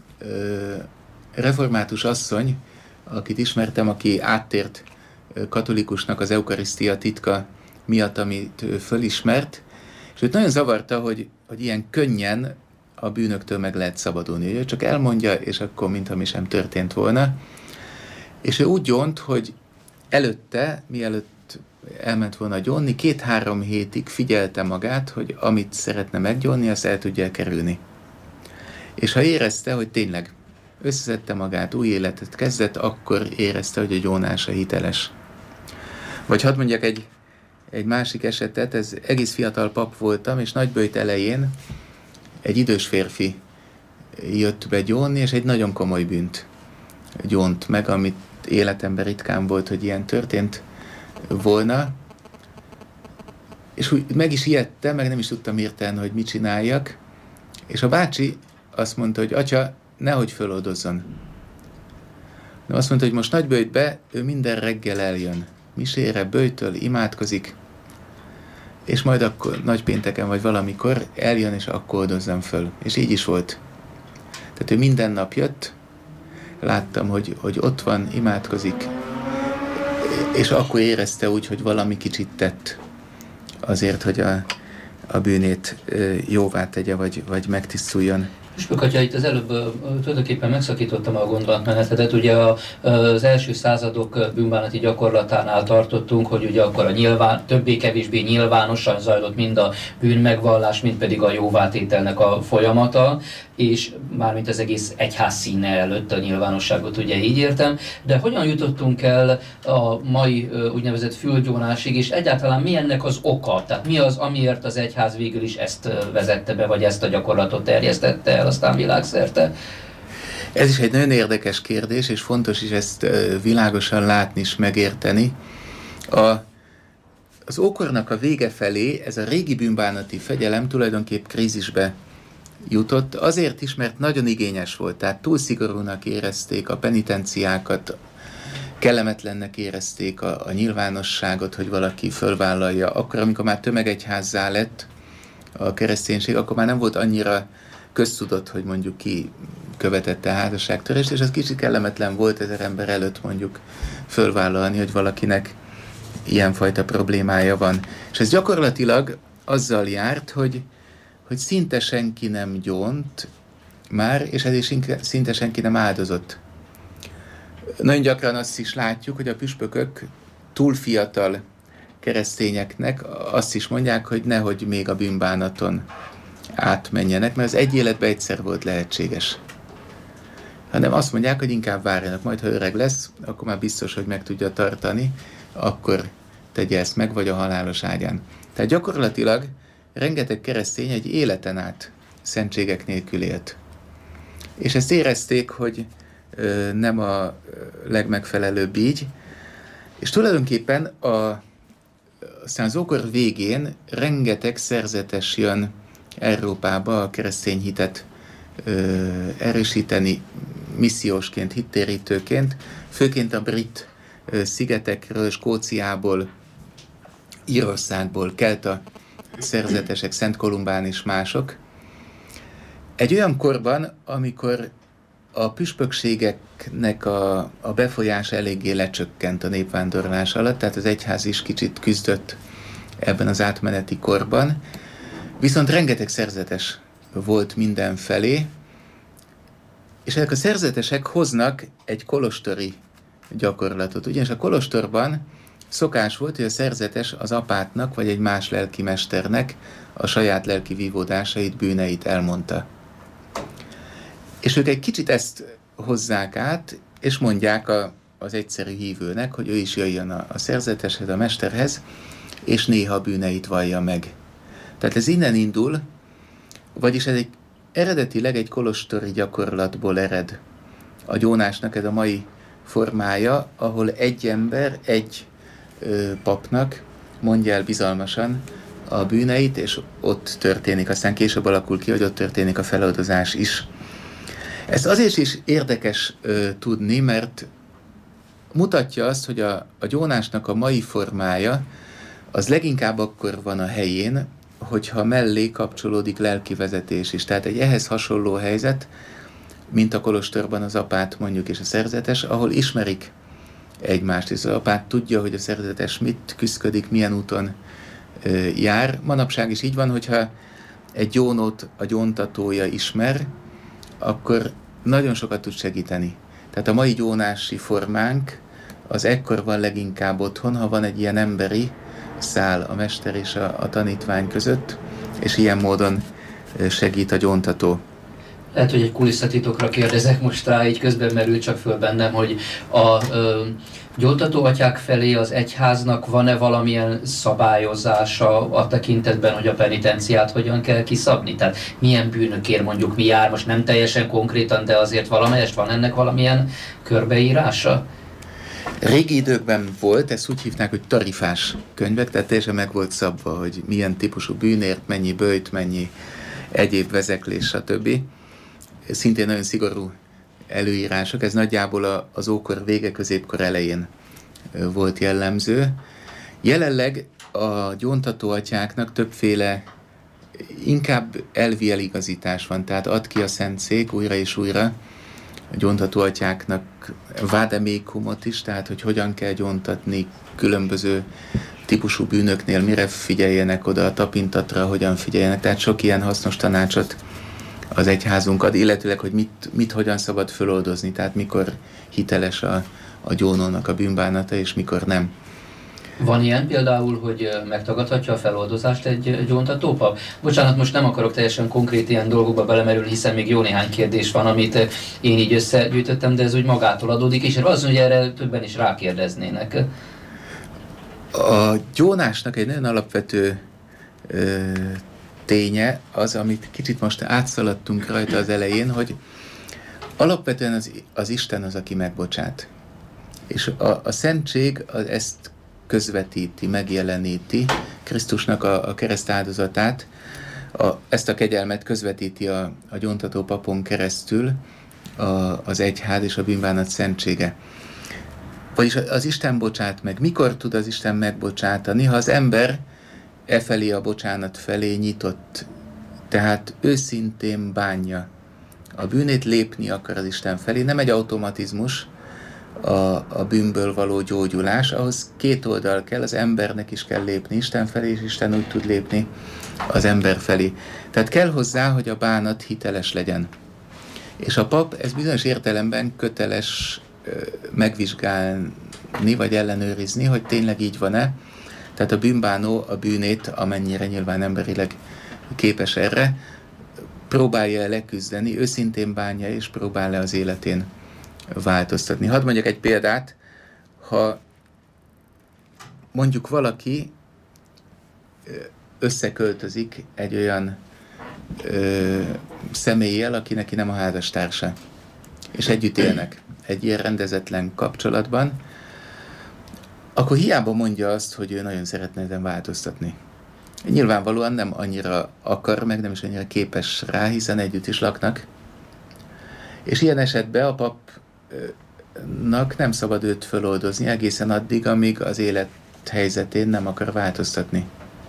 református asszony, akit ismertem, aki áttért katolikusnak az eukarisztia titka miatt, amit ő fölismert, és őt nagyon zavarta, hogy ilyen könnyen a bűnöktől meg lehet szabadulni. Ő csak elmondja, és akkor mintha mi sem történt volna. És ő úgy gyónt, hogy előtte, mielőtt elment volna gyónni, 2-3 hétig figyelte magát, hogy amit szeretne meggyónni, azt el tudja kerülni. És ha érezte, hogy tényleg összeszedte magát, új életet kezdett, akkor érezte, hogy a gyónása hiteles. Vagy hadd mondjak egy másik esetet, ez egész fiatal pap voltam, és Nagyböjt elején egy idős férfi jött be gyónni, és egy nagyon komoly bűnt gyónt meg, amit életemben ritkán volt, hogy ilyen történt volna. És úgy meg is ijedtem, meg nem is tudtam hirtelen, hogy mit csináljak. És a bácsi azt mondta, hogy atya, nehogy föloldozzon. De azt mondta, hogy most Nagyböjtbe ő minden reggel eljön. Misére, böjtöl, imádkozik, és majd akkor nagypénteken vagy valamikor eljön, és akkor oldozzam föl. És így is volt. Tehát ő minden nap jött, láttam, hogy ott van, imádkozik, és akkor érezte úgy, hogy valami kicsit tett azért, hogy a bűnét jóvá tegye, vagy megtisztuljon. Püspök atya, itt az előbb tulajdonképpen megszakítottam a gondolatmenetedet. Ugye az első századok bűnbánati gyakorlatánál tartottunk, hogy ugye akkor többé-kevésbé nyilvánosan zajlott mind a bűnmegvallás, mind pedig a jóvátételnek a folyamata, és mármint az egész egyház színe előtt a nyilvánosságot ugye így értem, de hogyan jutottunk el a mai úgynevezett fülgyónásig, és egyáltalán mi ennek az oka? Tehát mi az, amiért az egyház végül is ezt vezette be, vagy ezt a gyakorlatot terjesztette el aztán világszerte? Ez is egy nagyon érdekes kérdés, és fontos is ezt világosan látni és megérteni. Az ókornak a vége felé ez a régi bűnbánati fegyelem tulajdonképp krízisbe jutott, azért is, mert nagyon igényes volt, tehát túl szigorúnak érezték a penitenciákat, kellemetlennek érezték a nyilvánosságot, hogy valaki fölvállalja. Akkor, amikor már tömegegyházzá lett a kereszténység, akkor már nem volt annyira köztudott, hogy mondjuk ki követette házasságtörést, és az kicsit kellemetlen volt 1000 ember előtt mondjuk fölvállalni, hogy valakinek ilyenfajta problémája van. És ez gyakorlatilag azzal járt, hogy szinte senki nem gyónt már, és ezért szinte senki nem áldozott. Nagyon gyakran azt is látjuk, hogy a püspökök túl fiatal keresztényeknek azt is mondják, hogy nehogy még a bűnbánaton átmenjenek, mert az egy életben egyszer volt lehetséges. hanem azt mondják, hogy inkább várjanak, majd ha öreg lesz, akkor már biztos, hogy meg tudja tartani, akkor tegye ezt meg, vagy a halálos ágyán. Tehát gyakorlatilag rengeteg keresztény egy életen át szentségek nélkül élt. És ezt érezték, hogy nem a legmegfelelőbb így, és tulajdonképpen aztán az ókor végén rengeteg szerzetes jön Európába a keresztény hitet erősíteni, missziósként, hittérítőként, főként a brit szigetekről, Skóciából, Írországból, kelta szerzetesek, Szent Kolumbán és mások. Egy olyan korban, amikor a püspökségeknek a befolyása eléggé lecsökkent a népvándorlás alatt, tehát az egyház is kicsit küzdött ebben az átmeneti korban, viszont rengeteg szerzetes volt mindenfelé, és ezek a szerzetesek hoznak egy kolostori gyakorlatot. Ugyanis a kolostorban szokás volt, hogy a szerzetes az apátnak, vagy egy más lelkimesternek a saját lelki vívódásait, bűneit elmondta. És ők egy kicsit ezt hozzák át, és mondják az egyszerű hívőnek, hogy ő is jöjjön a szerzeteshez, a mesterhez, és néha bűneit vallja meg. Tehát ez innen indul, vagyis ez eredetileg egy kolostori gyakorlatból ered. A gyónásnak ez a mai formája, ahol egy ember, egy papnak mondja el bizalmasan a bűneit, és ott történik, aztán később alakul ki, hogy ott történik a feloldozás is. Ez azért is érdekes tudni, mert mutatja azt, hogy a gyónásnak a mai formája az leginkább akkor van a helyén, hogyha mellé kapcsolódik lelkivezetés is. Tehát egy ehhez hasonló helyzet, mint a kolostorban az apát mondjuk és a szerzetes, ahol ismerik egymást, és az apát tudja, hogy a szerzetes mit küszködik, milyen úton jár. Manapság is így van, hogyha egy gyónót a gyóntatója ismer, akkor nagyon sokat tud segíteni. Tehát a mai gyónási formánk az ekkor van leginkább otthon, ha van egy ilyen emberi szál a mester és a tanítvány között, és ilyen módon segít a gyóntató. Lehet, hogy egy kulisszatitokra kérdezek most rá, így közben merül csak föl bennem, hogy a gyóntatóatyák felé az egyháznak van-e valamilyen szabályozása a tekintetben, hogy a penitenciát hogyan kell kiszabni? Tehát milyen bűnökért mondjuk mi jár, most nem teljesen konkrétan, de azért valamelyest van ennek valamilyen körbeírása? Régi időkben volt, ezt úgy hívták, hogy tarifás könyvek, tehát teljesen meg volt szabva, hogy milyen típusú bűnért, mennyi böjt, mennyi egyéb vezeklés, stb. Szintén nagyon szigorú előírások, ez nagyjából az ókor vége, középkor elején volt jellemző. Jelenleg a gyóntatóatyáknak többféle, inkább elvi eligazítás van, tehát ad ki a Szentszék újra és újra a gyóntatóatyáknak vádemékumot is, tehát hogy hogyan kell gyóntatni különböző típusú bűnöknél, mire figyeljenek oda, a tapintatra, hogyan figyeljenek, tehát sok ilyen hasznos tanácsot az egyházunk ad, illetőleg, hogy mit hogyan szabad föloldozni, tehát mikor hiteles a gyónónak a bűnbánata, és mikor nem. Van ilyen például, hogy megtagadhatja a feloldozást egy gyóntatópap? Bocsánat, most nem akarok teljesen konkrét ilyen dolgokba belemerülni, hiszen még jó néhány kérdés van, amit én így összegyűjtöttem, de ez úgy magától adódik, és azt mondja, hogy erre többen is rákérdeznének. A gyónásnak egy nagyon alapvető ténye az, amit kicsit most átszaladtunk rajta az elején, hogy alapvetően az Isten az, aki megbocsát. És a szentség ezt közvetíti, megjeleníti, Krisztusnak a kereszt áldozatát, ezt a kegyelmet közvetíti a gyóntató papon keresztül az egyház és a bűnbánat szentsége. Vagyis az Isten bocsát meg. Mikor tud az Isten megbocsátani? Ha az ember felé a bocsánat felé nyitott, tehát őszintén bánja a bűnét, lépni akar az Isten felé. Nem egy automatizmus a bűnből való gyógyulás, ahhoz két oldal kell, az embernek is kell lépni Isten felé, és Isten úgy tud lépni az ember felé. Tehát kell hozzá, hogy a bánat hiteles legyen. És a pap ez bizonyos értelemben köteles megvizsgálni, vagy ellenőrizni, hogy tényleg így van-e. Tehát a bűnbánó a bűnét, amennyire nyilván emberileg képes erre, próbálja leküzdeni, őszintén bánja, és próbál az életén változtatni. Hadd mondjak egy példát, ha mondjuk valaki összeköltözik egy olyan személlyel, aki neki nem a házastársa, és együtt élnek egy ilyen rendezetlen kapcsolatban, akkor hiába mondja azt, hogy ő nagyon szeretne ezen változtatni. Nyilvánvalóan nem annyira akar, meg nem is annyira képes rá, hiszen együtt is laknak. És ilyen esetben a papnak nem szabad őt föloldozni egészen addig, amíg az élethelyzetén nem akar változtatni.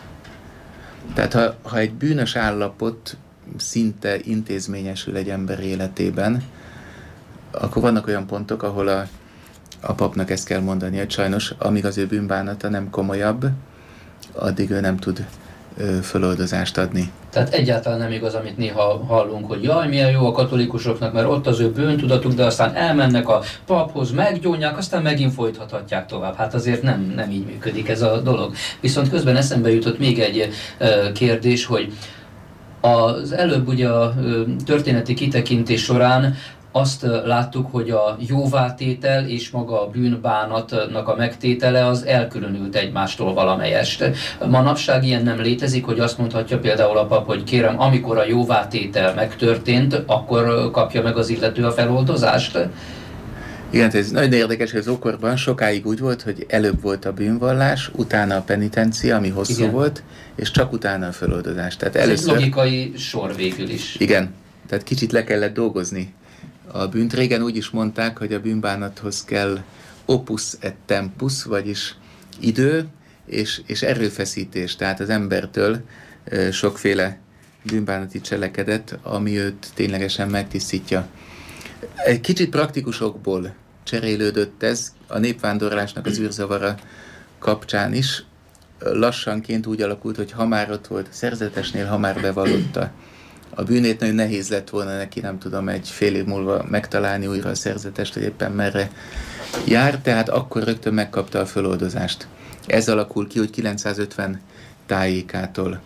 Tehát ha egy bűnös állapot szinte intézményesül egy ember életében, akkor vannak olyan pontok, ahol a papnak ezt kell mondani, hogy sajnos, amíg az ő bűnbánata nem komolyabb, addig ő nem tud föloldozást adni. Tehát egyáltalán nem igaz, amit néha hallunk, hogy jaj, milyen jó a katolikusoknak, mert ott az ő bűntudatuk, de aztán elmennek a paphoz, meggyónják, aztán megint folytathatják tovább. Hát azért nem így működik ez a dolog. Viszont közben eszembe jutott még egy kérdés, hogy az előbb ugye a történeti kitekintés során azt láttuk, hogy a jóvátétel és maga a bűnbánatnak a megtétele az elkülönült egymástól valamelyest. Manapság ilyen nem létezik, hogy azt mondhatja például a pap, hogy kérem, amikor a jóvátétel megtörtént, akkor kapja meg az illető a feloldozást? Igen, ez nagyon érdekes, hogy az ókorban sokáig úgy volt, hogy előbb volt a bűnvallás, utána a penitencia, ami hosszú igen. volt, és csak utána a feloldozás. Tehát ez egy logikai sor végül is. Igen, tehát kicsit le kellett dolgozni a bűnt. Régen úgy is mondták, hogy a bűnbánathoz kell opus et tempus, vagyis idő és erőfeszítés, tehát az embertől sokféle bűnbánati cselekedet, ami őt ténylegesen megtisztítja. Egy kicsit praktikusokból cserélődött ez, a népvándorlásnak az űrzavara kapcsán is. Lassanként úgy alakult, hogy ha már ott volt szerzetesnél, ha már bevallotta a bűnét, nagyon nehéz lett volna neki, nem tudom, egy fél év múlva megtalálni újra a szerzetest, hogy éppen merre jár, tehát akkor rögtön megkapta a föloldozást. Ez alakul ki, hogy 950 tájékától.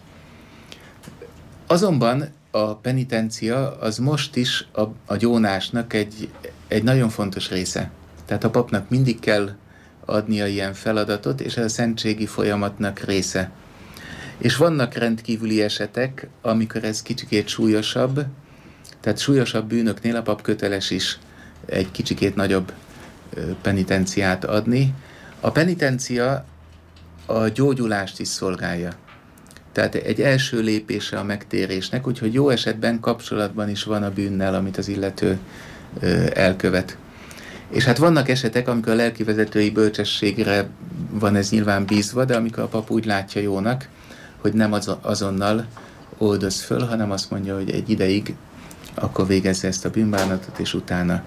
Azonban a penitencia az most is a gyónásnak egy nagyon fontos része. Tehát a papnak mindig kell adnia ilyen feladatot, és ez a szentségi folyamatnak része. És vannak rendkívüli esetek, amikor ez kicsikét súlyosabb, tehát súlyosabb bűnöknél a pap köteles is egy kicsikét nagyobb penitenciát adni. A penitencia a gyógyulást is szolgálja. Tehát egy első lépése a megtérésnek, úgyhogy jó esetben kapcsolatban is van a bűnnel, amit az illető elkövet. És hát vannak esetek, amikor a lelkivezetői bölcsességre van ez nyilván bízva, de amikor a pap úgy látja jónak, hogy nem azonnal oldoz föl, hanem azt mondja, hogy egy ideig akkor végezze ezt a bűnbánatot, és utána.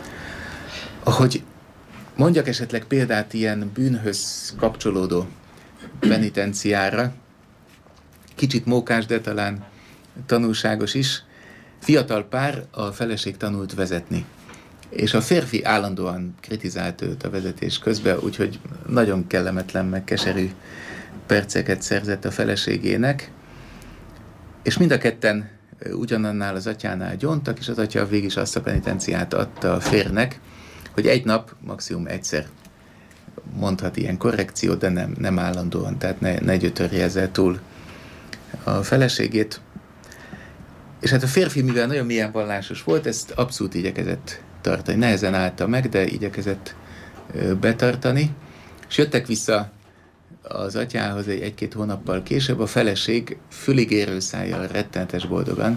Ahogy mondjak esetleg példát ilyen bűnhöz kapcsolódó penitenciára, kicsit mókás, de talán tanulságos is. Fiatal pár, a feleség tanult vezetni. És a férfi állandóan kritizált őt a vezetés közben, úgyhogy nagyon kellemetlen, meg keserű perceket szerzett a feleségének, és mind a ketten ugyanannál az atyánál gyóntak, és az atya végig is azt a penitenciát adta a férnek, hogy egy nap, maximum egyszer mondhat ilyen korrekciót, de nem állandóan, tehát ne gyötörje ezzel túl a feleségét. És hát a férfi, mivel nagyon mélyen vallásos volt, ezt abszolút igyekezett tartani. Nehezen állta meg, de igyekezett betartani. És jöttek vissza az atyához egy-két hónappal később, a feleség füligérő szájjal rettenetes boldogan,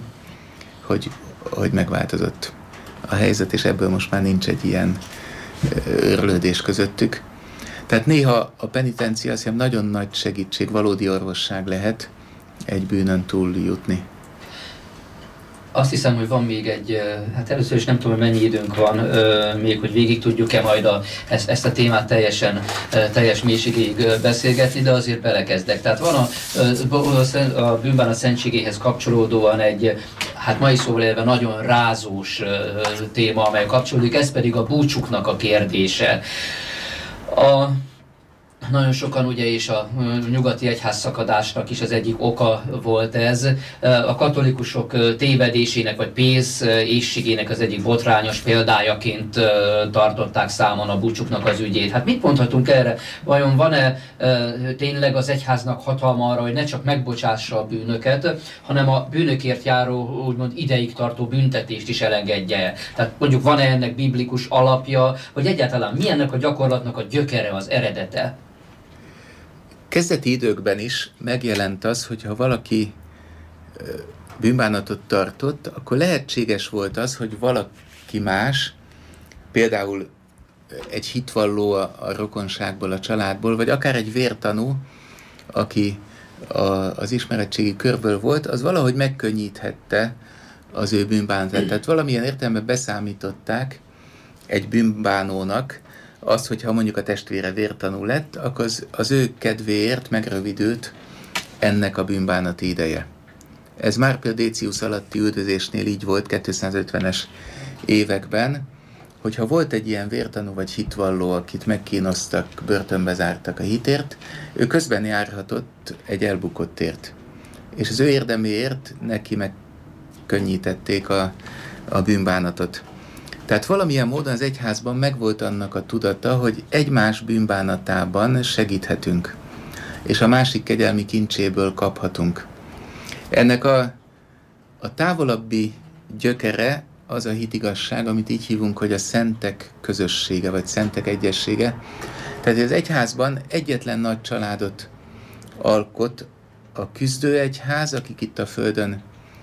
hogy megváltozott a helyzet, és ebből most már nincs egy ilyen örlődés közöttük. Tehát néha a penitencia azt hiszem nagyon nagy segítség, valódi orvosság lehet egy bűnön túl jutni. Azt hiszem, hogy van még egy, hát először is nem tudom, hogy mennyi időnk van, még hogy végig tudjuk-e majd ezt a témát teljes mélységig beszélgetni, de azért belekezdek. Tehát van a bűnbánat szentségéhez kapcsolódóan egy, hát mai szóval élve nagyon rázós téma, amely kapcsolódik, ez pedig a búcsuknak a kérdése. Nagyon sokan ugye is a nyugati egyház szakadásnak is az egyik oka volt ez. A katolikusok tévedésének vagy pénzéhségének az egyik botrányos példájaként tartották számon a búcsuknak az ügyét. Hát mit mondhatunk erre? Vajon van-e tényleg az egyháznak hatalma arra, hogy ne csak megbocsássa a bűnöket, hanem a bűnökért járó, úgymond ideig tartó büntetést is elengedje? Tehát mondjuk van-e ennek biblikus alapja, vagy egyáltalán mi ennek a gyakorlatnak a gyökere, az eredete? Kezdeti időkben is megjelent az, hogyha valaki bűnbánatot tartott, akkor lehetséges volt az, hogy valaki más, például egy hitvalló a rokonságból, a családból, vagy akár egy vértanú, aki az ismeretségi körből volt, az valahogy megkönnyíthette az ő bűnbánatát. Tehát valamilyen értelemben beszámították egy bűnbánónak azt, hogyha mondjuk a testvére vértanú lett, akkor az ő kedvéért megrövidült ennek a bűnbánati ideje. Ez már például Décius alatti üldözésnél így volt 250-es években, hogyha volt egy ilyen vértanú vagy hitvalló, akit megkínoztak, börtönbe zártak a hitért, ő közben járhatott egy elbukottért. És az ő érdeméért neki megkönnyítették a bűnbánatot. Tehát valamilyen módon az egyházban megvolt annak a tudata, hogy egymás bűnbánatában segíthetünk, és a másik kegyelmi kincséből kaphatunk. Ennek a távolabbi gyökere az a hitigazság, amit így hívunk, hogy a szentek közössége, vagy szentek egyessége. Tehát az egyházban egyetlen nagy családot alkot a küzdőegyház, akik itt a földön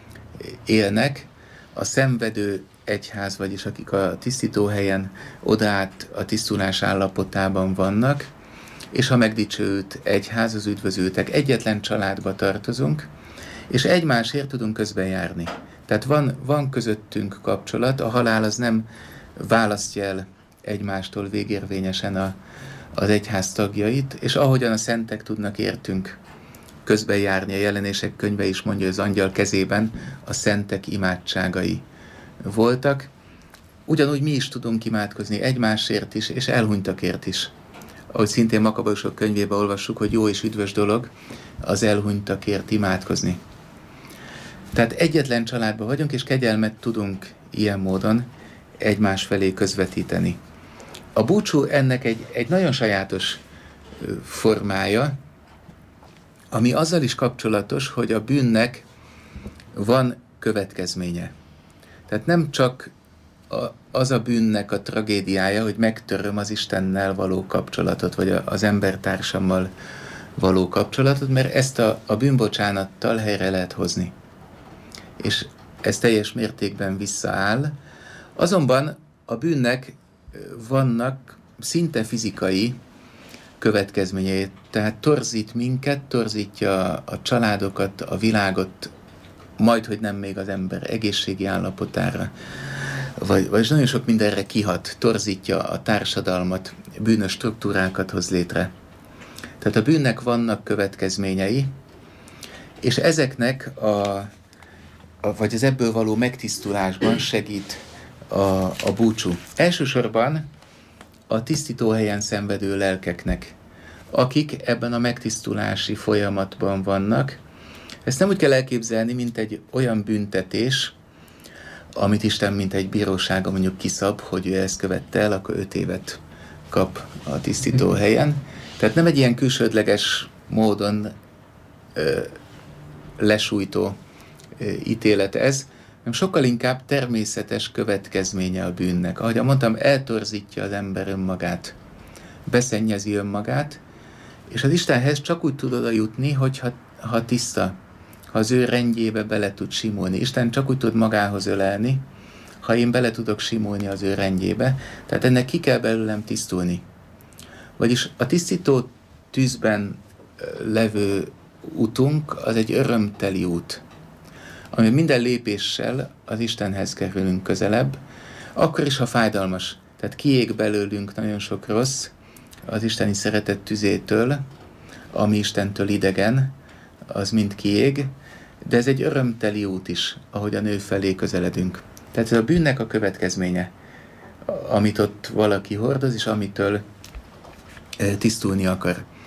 élnek, a szenvedő egyház, vagyis akik a tisztítóhelyen odaát a tisztulás állapotában vannak, és a megdicsőült egyház, az üdvözültek. Egyetlen családba tartozunk, és egymásért tudunk közben járni. Tehát van közöttünk kapcsolat, a halál az nem választja el egymástól végérvényesen az egyház tagjait, és ahogyan a szentek tudnak értünk közben járni, a Jelenések könyve is mondja, hogy az angyal kezében a szentek imádságai voltak. Ugyanúgy mi is tudunk imádkozni egymásért is, és elhunytakért is. Ahogy szintén Makabeuszok könyvében olvassuk, hogy jó és üdvös dolog az elhunytakért imádkozni. Tehát egyetlen családban vagyunk, és kegyelmet tudunk ilyen módon egymás felé közvetíteni. A búcsú ennek egy nagyon sajátos formája, ami azzal is kapcsolatos, hogy a bűnnek van következménye. Tehát nem csak az a bűnnek a tragédiája, hogy megtöröm az Istennel való kapcsolatot, vagy az embertársammal való kapcsolatot, mert ezt a bűnbocsánattal helyre lehet hozni. És ez teljes mértékben visszaáll. Azonban a bűnnek vannak szinte fizikai következményei, tehát torzít minket, torzítja a családokat, a világot, majdhogy nem még az ember egészségi állapotára, vagy nagyon sok mindenre kihat, torzítja a társadalmat, bűnös struktúrákat hoz létre. Tehát a bűnnek vannak következményei, és ezeknek vagy az ebből való megtisztulásban segít a búcsú. Elsősorban a tisztítóhelyen szenvedő lelkeknek, akik ebben a megtisztulási folyamatban vannak. Ezt nem úgy kell elképzelni, mint egy olyan büntetés, amit Isten mint egy bírósága mondjuk kiszab, hogy ő ezt követte el, akkor 5 évet kap a tisztítóhelyen. Tehát nem egy ilyen külsődleges módon lesújtó ítélet ez, hanem sokkal inkább természetes következménye a bűnnek. Ahogy mondtam, eltorzítja az ember önmagát, beszennyezi önmagát, és az Istenhez csak úgy tud oda jutni, ha tiszta, ha az ő rendjébe bele tud simulni. Isten csak úgy tud magához ölelni, ha én bele tudok simulni az ő rendjébe. Tehát ennek ki kell belőlem tisztulni. Vagyis a tisztító tűzben levő utunk az egy örömteli út, ami minden lépéssel az Istenhez kerülünk közelebb, akkor is, ha fájdalmas. Tehát kiég belőlünk nagyon sok rossz az isteni szeretet tüzétől, ami Istentől idegen, az mind kiég, de ez egy örömteli út is, ahogy a nő felé közeledünk. Tehát ez a bűnnek a következménye, amit ott valaki hordoz, és amitől tisztulni akar.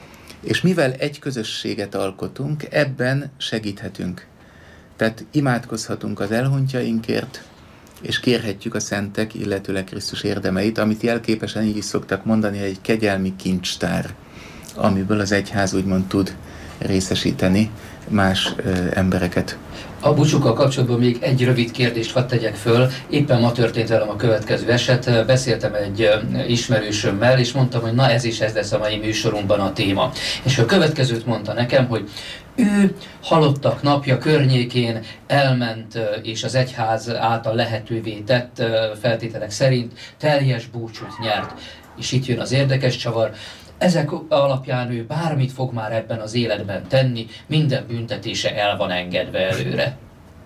És mivel egy közösséget alkotunk, ebben segíthetünk. Tehát imádkozhatunk az elhunytjainkért, és kérhetjük a szentek, illetőleg Krisztus érdemeit, amit jelképesen így is szoktak mondani, egy kegyelmi kincstár, amiből az egyház úgymond tud részesíteni más embereket. A búcsúkkal kapcsolatban még egy rövid kérdést hadd tegyek föl. Éppen ma történt velem a következő eset. Beszéltem egy ismerősömmel, és mondtam, hogy na ez lesz a mai műsorunkban a téma. És a következőt mondta nekem, hogy ő halottak napja környékén elment, és az egyház által lehetővé tett feltételek szerint teljes búcsút nyert. És itt jön az érdekes csavar. Ezek alapján ő bármit fog már ebben az életben tenni, minden büntetése el van engedve előre.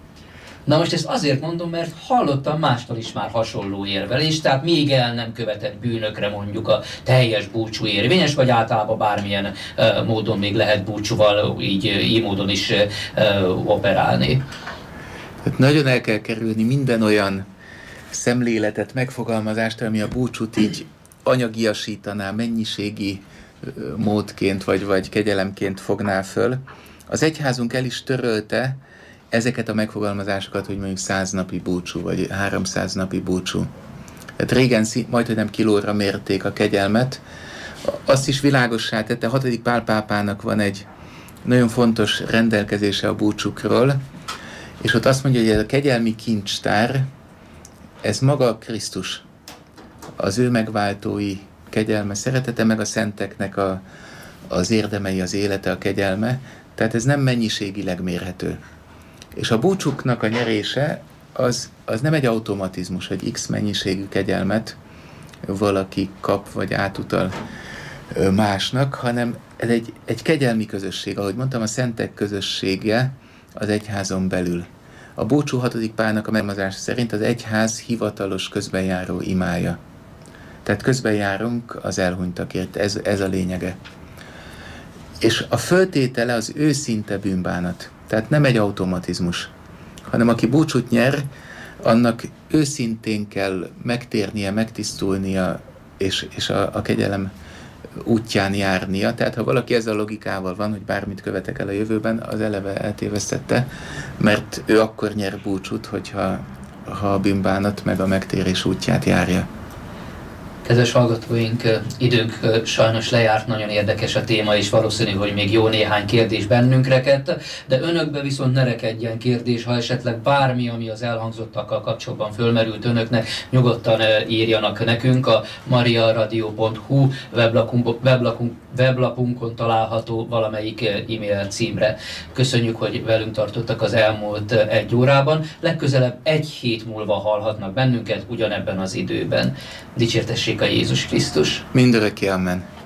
Na most ezt azért mondom, mert hallottam mástól is már hasonló érvelést, tehát még el nem követett bűnökre mondjuk a teljes búcsú érvényes, vagy általában bármilyen módon még lehet búcsúval így módon is operálni. Tehát nagyon el kell kerülni minden olyan szemléletet, megfogalmazást, ami a búcsút így anyagiasítaná, mennyiségi módként vagy kegyelemként fogná föl. Az egyházunk el is törölte ezeket a megfogalmazásokat, hogy mondjuk 100 napi búcsú, vagy 300 napi búcsú. Tehát régen majdhogy nem kilóra mérték a kegyelmet. Azt is világossá tette, 6. Pál pápának van egy nagyon fontos rendelkezése a búcsukról, és ott azt mondja, hogy ez a kegyelmi kincstár, ez maga Krisztus, az ő megváltói kegyelme, szeretete, meg a szenteknek az érdemei, az élete, a kegyelme, tehát ez nem mennyiségileg mérhető. És a búcsuknak a nyerése az nem egy automatizmus, hogy x mennyiségű kegyelmet valaki kap, vagy átutal másnak, hanem ez egy kegyelmi közösség, ahogy mondtam, a szentek közössége az egyházon belül. A búcsú 6. Pálnak a megmazása szerint az egyház hivatalos közbenjáró imája. Tehát közben járunk az elhunytakért, ez a lényege. És a föltétele az őszinte bűnbánat. Tehát nem egy automatizmus, hanem aki búcsút nyer, annak őszintén kell megtérnie, megtisztulnia, és a kegyelem útján járnia. Tehát ha valaki ezzel a logikával van, hogy bármit követek el a jövőben, az eleve eltévesztette, mert ő akkor nyer búcsút, hogyha a bűnbánat meg a megtérés útját járja. Kedves hallgatóink, időnk sajnos lejárt, nagyon érdekes a téma, és valószínű, hogy még jó néhány kérdés bennünk rekedt, de önökbe viszont ne rekedjen kérdés, ha esetleg bármi, ami az elhangzottakkal kapcsolatban fölmerült önöknek, nyugodtan írjanak nekünk a mariaradio.hu weblapunkon található valamelyik e-mail címre. Köszönjük, hogy velünk tartottak az elmúlt 1 órában, legközelebb 1 hét múlva hallhatnak bennünket ugyanebben az időben. Dicsértessék a Jézus Krisztus! Mindörökké, amen!